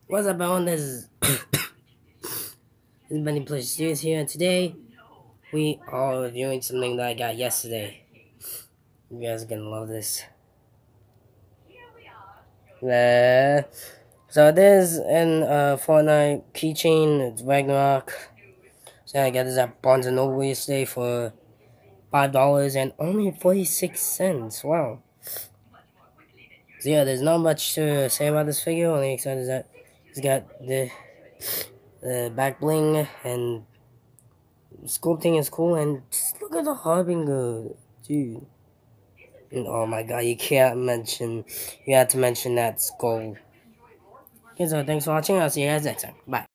What's up, everyone? This is Benny Plays Studios here, and today we are reviewing something that I got yesterday. You guys are gonna love this. So there's an Fortnite keychain. It's Ragnarok. So I got this at Barnes and Noble yesterday for $5 and only 46 cents. Wow. So yeah, there's not much to say about this figure. Only excited is that he's got the back bling and sculpting is cool, and just look at the Harbinger, dude. And oh my god, you have to mention that skull. Okay, so thanks for watching. I'll see you guys next time. Bye.